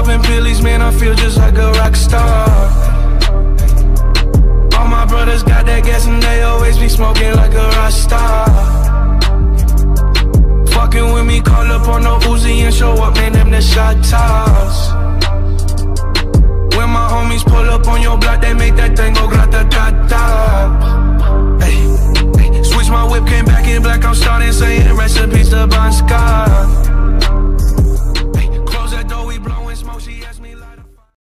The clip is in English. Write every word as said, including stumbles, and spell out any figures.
popping pillies, man, I feel just like a rock star. All my brothers got that gas and they always be smoking like a rock star. Fucking with me, call up on no Uzi and show up, man, them the shot top.